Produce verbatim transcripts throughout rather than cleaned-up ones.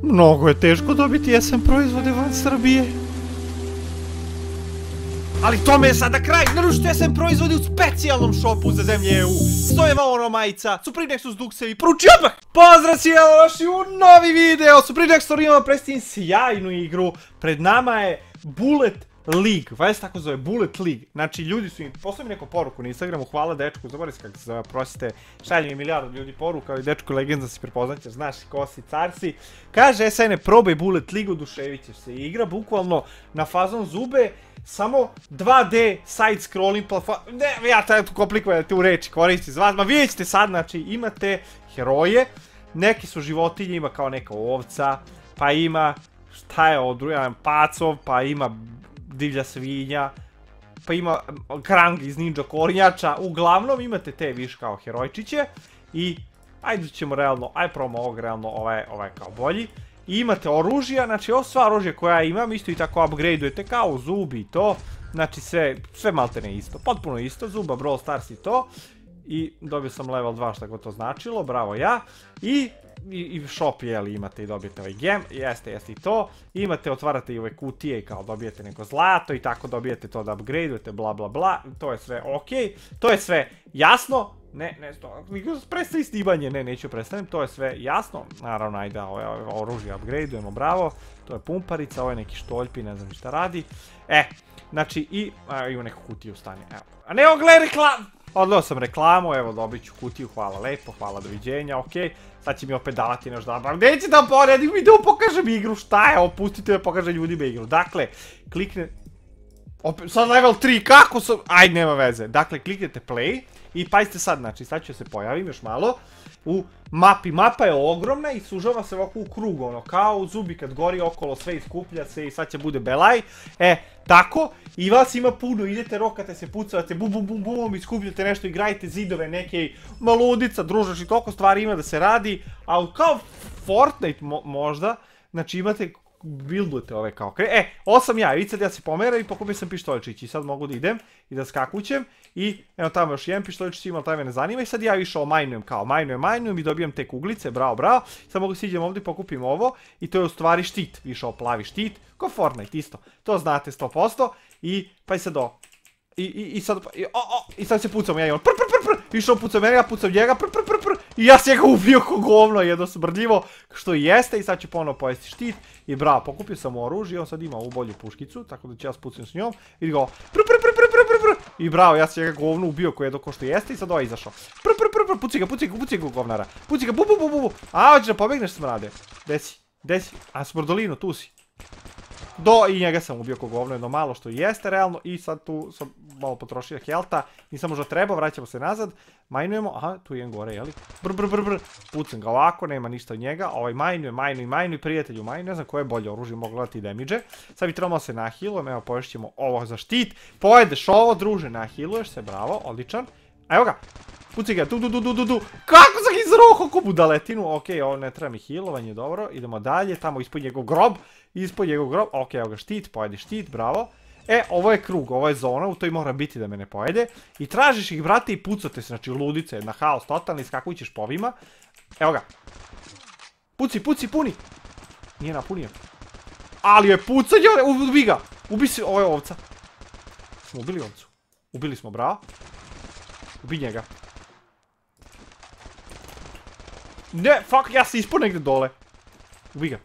Mnogo je teško dobiti jesen proizvode van Srbije. Ali tome je sada kraj! Naručite jesen proizvode u specijalnom shopu za zemlje E U. Stojeva ono majica, Suprinexus duksevi, poruči odmah! Pozdrav svi, evo vaši u novi video! Suprinexus imamo predstavim sjajnu igru. Pred nama je Bullet League, valjda se tako zove, Bullet League. Znači, ljudi su im, poslali mi neku poruku na Instagramu, hvala dečku, zaboravim se kako se zove, prosite, šalje mi milijardu ljudi poruka, ali dečko legenda si prepoznaće, znaš ko si, car si. Kaže, S N, probaj Bullet League, oduševit ćeš se. Igra bukvalno na fazon zube, samo dva D side scrolling platform, ne, ja treba tu komplikovati u reči, koristi za vas, ma vidjet ćete sad, znači, imate heroje, neki su životinje, ima kao neka ovca, pa ima, šta je ovo, druga, pacov, pa ima divlja svinja, pa ima Krang iz Ninja kornjača, uglavnom imate te viš kao herojčiće i ajde ćemo realno, ajde probamo ovog realno, ovaj, ovaj kao bolji. I imate oružja, znači ovo sva oružja koja ja imam isto i tako upgradeujete kao zubi i to, znači sve, sve maltene isto, potpuno isto, zuba, Brawl Stars i to. I dobio sam level dva šta god to značilo, bravo ja. I i shop jeli imate i dobijete ovaj gem, jeste, jeste i to. Imate, otvarate i ove kutije i kao dobijete neko zlato i tako dobijete to da upgradeujete, bla bla bla. To je sve okej, to je sve jasno. Ne, ne, prestavi snimanje, ne, neću predstavim, to je sve jasno. Naravno, ajde, ove oružje upgradeujemo, bravo. To je pumparica, ovo je neki štoljpi, ne znam šta radi. E, znači i, ima neku kutiju stane, evo. A ne, ogle reklam! Odleo sam reklamu, evo dobit ću kutiju, hvala lepo, hvala, doviđenja, okej. Sad će mi opet davati nešto da napravim, neće da poredim i da pokažem igru, šta je, opustite me, pokaže ljudima igru. Dakle, klikne, sad level tri, kako sam, ajde nema veze. Dakle, kliknete play i pazite sad, znači sad ću se pojavim još malo u mapi, mapa je ogromna i sužava se ovako u krug, ono, kao u zubi kad gori okolo sve iskuplja se i sad će bude belaj, e, tako, i vas ima puno, idete, rokate se, pucavate, bum bum bum bum, iskupljate nešto, igrajte zidove, neke maludica, družaš i toliko stvari ima da se radi, ali kao Fortnite možda, znači imate, buildujete ove kao kre, e, ovo sam ja, vidite sad ja se pomeram i pokupio sam pištoljčić i sad mogu da idem i da skakućem i evo tamo još jedan pištoljčić ima, ali taj me ne zanima i sad ja išao majnujem kao, majnujem, majnujem i dobijam te kuglice, bravo, bravo, sad mogu siđem ovdje i pokupim ovo i to je u stvari štit, išao plavi štit, ko Fortnite isto, to znate sto posto i pa i sad o, i, i, i sad, i, o, o, i sad se pucam ja i on, pr, pr, pr, pr, išao pucam mene, ja pucam njega, pr, pr, pr, pr, i ja se ga ubio ko govno, jedno smrdljivo, što i jeste i sad ću ponovno pojesti štit i bravo, pokupio sam oružje, on sad ima ovu bolju puškicu, tako da ću ja spucam s njom i go, pr, pr, pr, pr, pr, pr, pr, i bravo, ja sam njega govno ubio ko jedno ko što jeste i sad ovaj izašao, pr, pr, pr, pr, puci ga, puci ga, puci ga govnara, puci ga, bu, bu, bu, bu, bu, a, hoćeš da pobegneš smrade, desi, desi, a smrdolino, tu si. Do, i njega sam ubio ko govno jedno malo što jeste realno i sad tu sam malo potrošio helta, nisam možda trebao, vraćamo se nazad, majnujemo, aha, tu je gore, jeli, brr brr brr brr, pucam ga ovako, nema ništa od njega, ovaj majnuje, majnuje, majnuje, prijatelju majnuje, ne znam koje je bolje oružje, mogu gledati damage, sad bi trebalo se nahilujemo, evo poješćemo ovo za štit, pojedeš ovo, druže, nahiluješ se, bravo, odličan, a evo ga, puci ga, du du du du du du, kako sam izroho ko budaletinu, okej, ovo ne treba mi hilovanje, dobro, idemo dalje, tamo ispod njegov grob, ispod njegov grob, okej, evo ga štit, pojedi štit, bravo. E, ovo je krug, ovo je zona, u toj mora biti da me ne pojede. I tražiš ih, brate, i pucate se, znači ludice, na haos totalni, skakuj ćeš po ovima. Evo ga. Puci, puci, puni. Nije napunio. Ali je pucanje, ubi ga. Ubi se, ovo je ovca. Smo ubili ovcu. Ubili smo, bravo. Ubi njega. Ne, fuck, ja se ispod negdje dole. Ubi ga.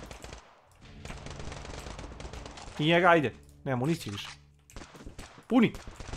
I njega, ajde. Nema municije više. Puni.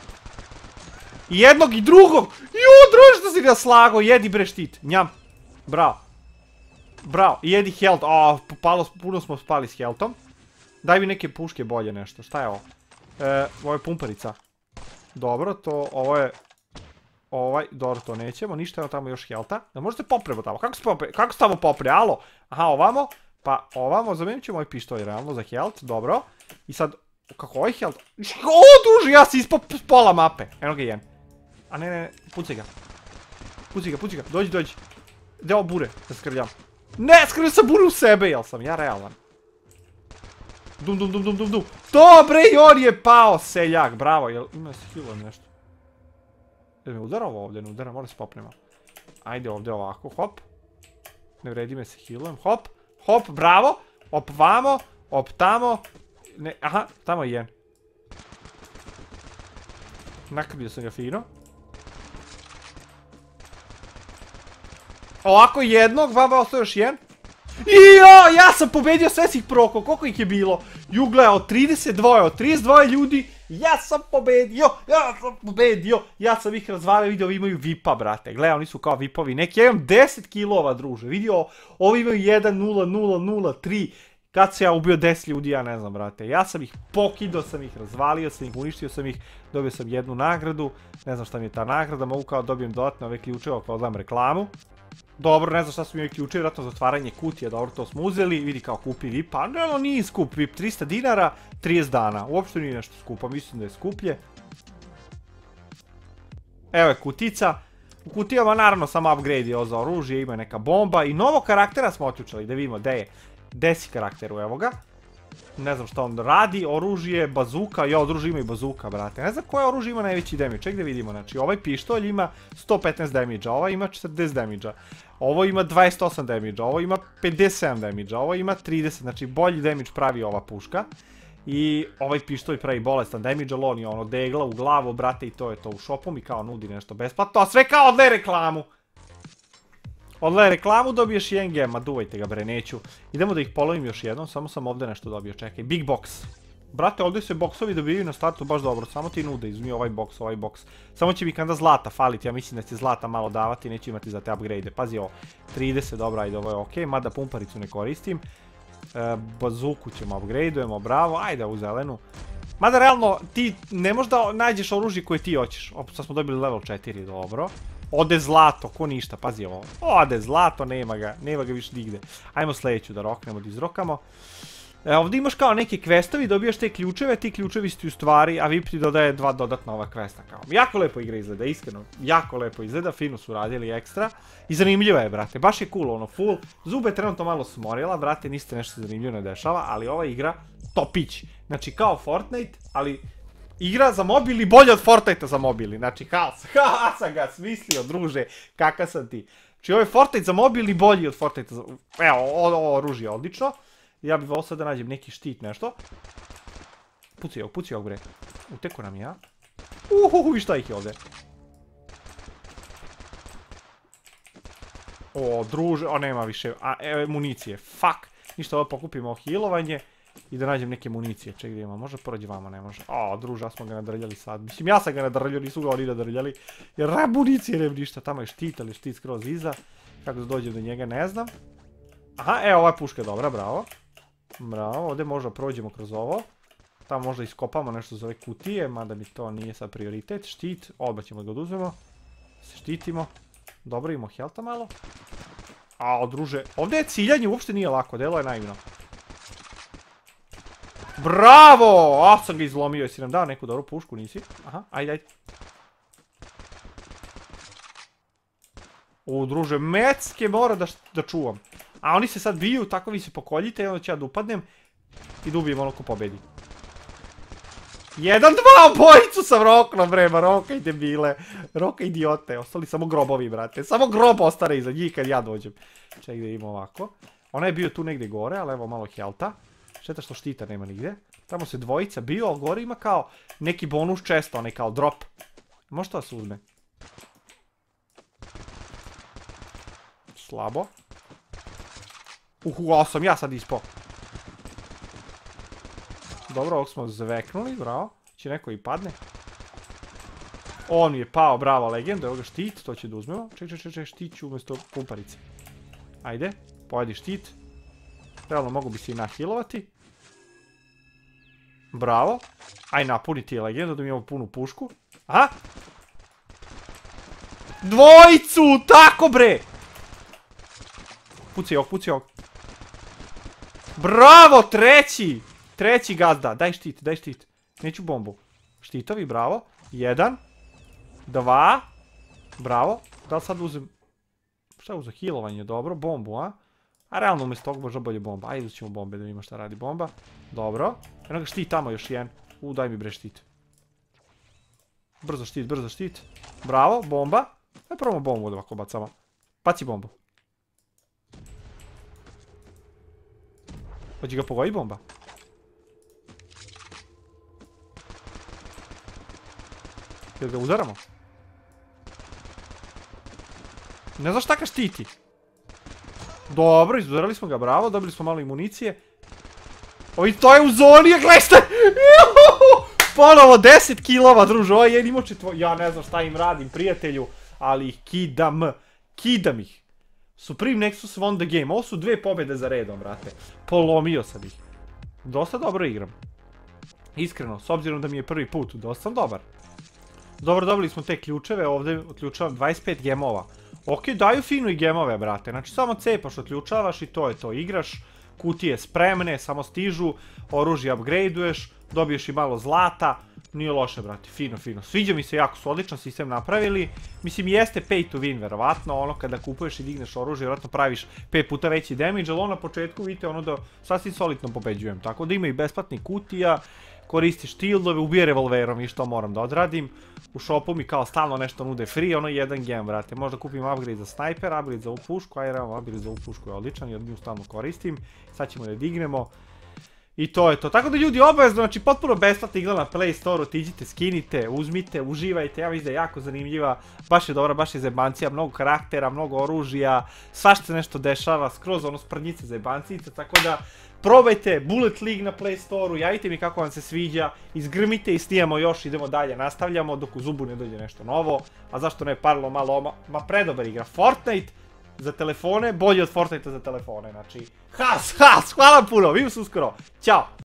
I jednog i drugog. Ju, druže, što si ga slago. Jedi bre štit. Njam. Bravo. Bravo. I jedi health. O, puno smo spali s healthom. Daj mi neke puške bolje nešto. Šta je ovo? E, ovo je pumparica. Dobro, to, ovo je... Ovaj, dobro, to nećemo. Ništa, evo tamo još healtha. Da možete poprebo tamo. Kako se popre? Kako se tamo popre? Alo? Aha, ovamo. Pa ovamo, zamijenit ćemo ovaj pištolj realno za health. Dobro. I sad... Kako ovaj health? O, druži, ja si ispod pola mape. Eno ga jedan. A ne, ne, ne, puci ga. Puci ga, puci ga, dođi, dođi. Gdje ovo bure, da skrljam. Ne, skrljam sam bure u sebe, jel sam ja realan. Dum, dum, dum, dum, dum, dum. Dobre, i on je pao, seljak, bravo, jel ima se healo nešto. Jel me udara ovo ovdje, ne udara, mora se popnemo. Ajde ovdje ovako, hop. Ne vredi me se healujem, hop. hop, bravo. Op vamo, op tamo. Ne, aha, tamo je jedan. Nakrbio sam ga fino. Ovako jednog, vama ostao još jedan. Ijo, ja sam pobedio, sve si ih proko, koliko ih je bilo? Jugle, od trideset dva, od trideset dva ljudi, ja sam pobedio, ja sam pobedio, ja sam ih razvalio, vidio, ovi imaju vipa, brate, gledaj, oni su kao vipovi, neki, ja imam deset kilova, druže, vidio, ovi imaju jedan, nula, nula, nula, tri, kad se ja ubio deset ljudi, ja ne znam, brate, ja sam ih pokidao, sam ih razvalio, sam ih uništio, sam ih, dobio sam jednu nagradu, ne znam šta mi je ta nagrada, mogu kao dobijem dodatne ove ključeve, ako odgledam reklamu. Dobro, ne znam šta su mi ovi ključevi, vjerojatno za otvaranje kutija, dobro, to smo uzeli, vidi kao kupi V I P, a ne, no, nije skup V I P, tristo dinara, trideset dana, uopšte nije nešto skupo, mislim da je skuplje. Evo je kutica, u kutijama naravno sam upgradio za oružje, ima neka bomba i novog karaktera smo otključali, da vidimo gde je, gde si karakteru, evo ga. Ne znam šta on radi, oružje, bazuka, ja oružje ima i bazuka, brate, ne znam koje oružje ima najveći damage, ček da vidimo, znači ovaj pištolj ima sto petnaest damage, ovaj ima četrdeset damage, ovo ima dvadeset osam damage, ovo ima pedeset sedam damage, ovo ima trideset, znači bolji damage pravi ova puška. I ovaj pištolj pravi bolestan damage, ali on je ono degla u glavu, brate, i to je to u shopu mi kao nudi nešto besplatno, a sve kao odle reklamu. Odle reklamu dobiješ jedan gem, ma duvajte ga bre, neću. Idemo da ih polovim još jednom, samo sam ovdje nešto dobio, čekaj, big box. Brate, ovdje se boksovi dobijaju na startu baš dobro, samo ti nude, izmi ovaj box, ovaj box. Samo će mi kada zlata faliti, ja mislim da će zlata malo davati, neću imati za te upgrade. Pazi ovo, trideset, dobro, ajde, ovo je okej, mada pumparicu ne koristim. Bazuku ćemo upgradeujemo, bravo, ajde u zelenu. Mada realno, ti ne možeš da nađeš oružje koje ti hoćeš. Sad smo dobili level četiri, dobro. Ode zlato, ko ništa, pazi ovo. Ode zlato, nema ga, nema ga više nigde. Ajmo sljedeću da roknemo, da izrokamo. Ovdje imaš kao neke questovi, dobijaš te ključeve, ti ključevi su ti u stvari, a V I P ti dodaje dva dodatna ova questa kao. Jako lepo igra izgleda, iskreno, jako lepo izgleda, fino su radili ekstra. I zanimljiva je, brate, baš je cool, ono, full. Zube je trenutno malo smorila, brate, niste nešto zanimljivo ne dešava, ali ova igra topić. Znači, kao Fortnite, ali igra za mobil i bolje od Fortnite-a za mobili. Znači, kao, ha, sam ga smislio, druže, kakav sam ti. Znači, ovo je Fortnite za mobil i bolji od Fortnite-a za... Evo, ovo oružje je odlično. Ja bih volio sad da nađem neki štit, nešto. Puci ovog, puci ovog bre. Uteko nam ja. Uhuhu, i šta ih je ovdje? O, druže, o, nema više. A, evo, municije, fuck. Ništa, ovo pokupimo healovanje. I da nađem neke municije. Ček gdje ima, može porađi vama, ne može. O, druže, ja smo ga nadrljali sad. Mislim, ja sam ga nadrljali, nisu ga oni nadrljali. Jer ra municije nema ništa. Tamo je štit, ali štit skroz iza. Kako da dođem do njega, ne znam. Aha, evo, ova puška je dobra, bravo. Bravo, ovdje možda prođemo kroz ovo. Tamo možda iskopamo nešto za ove kutije, mada mi to nije sad prioritet. Štit, odmah ćemo ga oduzmemo. Se štitimo. Dobro, imamo helta malo. A, druže, ovdje je ciljanje, uopšte nije lako, delo je naivno. Bravo! A, sam ga izlomio, jesi nam dao neku dobru pušku, nisi? Aha, ajde, ajde. O, druže, mecke mora da, da čuvam. A oni se sad biju, tako vi se pokoljite i onda ću ja da upadnem i da ubijem ono ko pobedi. Jedan, dva, obojicu sam rokno, bre, ma rokaj debile. Rokaj idiote, ostali samo grobovi, brate. Samo grob ostane iza njih kad ja dođem. Čekaj da imamo ovako. Ona je bio tu negdje gore, ali evo malo helta. Šteta što štita nema nigdje. Tamo se dvojica bio, ali gore ima kao neki bonus često, onaj kao drop. Može to da se uzme? Slabo. Uhu, ovo sam ja sad ispao. Dobro, ovog smo zveknuli, bravo. Će neko i padne. On je pao, bravo, legenda. Evo ga štit, to će da uzmemo. Ček, ček, ček, ček, štit ću umjesto pumparice. Ajde, pojedi štit. Realno mogu bi se i nahilovati. Bravo. Aj napuni ti je legenda da mi imamo punu pušku. Aha. Dvojicu, tako bre. Puci ovog, puci ovog. Bravo, treći! Treći gazda, daj štit, daj štit. Neću bombu. Štitovi, bravo. Jedan. Dva. Bravo. Da li sad uzem... Šta je uzem? Healovanje, dobro. Bombu, a? A realno umjesto toga možda bolje bomba. Ajde, uzet ćemo bombe da vidimo šta radi bomba. Dobro. Eno ga štit tamo još jedan. U, daj mi bre štit. Brzo štit, brzo štit. Bravo, bomba. Ajde probamo bombu da ovako bacamo. Baci bombu. Hoće ga pogoji bomba. Jel ga udaramo? Ne znaš šta ka štiti. Dobro, izudarali smo ga, bravo, dobili smo malo imunicije. Ovi, to je u zoni, gledaj šta! Ponovo deset kilova, druže, ovo je jedan imao četvo... Ja ne znam šta im radim, prijatelju, ali ih kidam. Kidam ih. Supreme Nexus won the game. Ovo su dve pobjede za redom, brate. Polomio sam ih. Dosta dobro igram. Iskreno, s obzirom da mi je prvi put, dosta sam dobar. Dobro, dobili smo te ključeve, ovdje otključavam dvadeset pet gemova. Ok, daju finu i gemove, brate. Znači, samo cepaš, otključavaš i to je to. Igraš, kutije spremne, samo stižu, oružje upgradeuješ, dobiješ i malo zlata. Nije loše, brate, fino, fino. Sviđa mi se, jako su odličan sistem napravili. Mislim, jeste pay to win, verovatno, ono kada kupuješ i digneš oružje, vjerojatno praviš pet puta veći damage, ali ono na početku, vidite, ono da sasvim solidno pobeđujem. Tako da ima i besplatnih kutija, koristiš shieldove, ubije revolverom i što moram da odradim. U shopu mi kao stalno nešto nude free, ono jedan gem, brate. Možda kupim upgrade za sniper, upgrade za ovu pušku, aj realno upgrade za ovu pušku je odličan jer nju stalno koristim. Sad ćemo da je dignemo. I to je to. Tako da ljudi, obavezno, znači potpuno besplatno igra na Play Store, otiđite, skinite, uzmite, uživajte, ja mislim da je jako zanimljiva, baš je dobra, baš je zebancija, mnogo karaktera, mnogo oružja, svašta se nešto dešava, skroz ono sprdnjice zebancice, tako da probajte Bullet League na Play Store-u, javite mi kako vam se sviđa, izgrmite i snijemo još, idemo dalje, nastavljamo dok u zubu ne dođe nešto novo, a zašto ne parlo malo, ma, ma predobar igra, Fortnite za telefone, bolje od Fortnite za telefone, znači, has, has, hvala puno, vidimo se uskoro, ćao!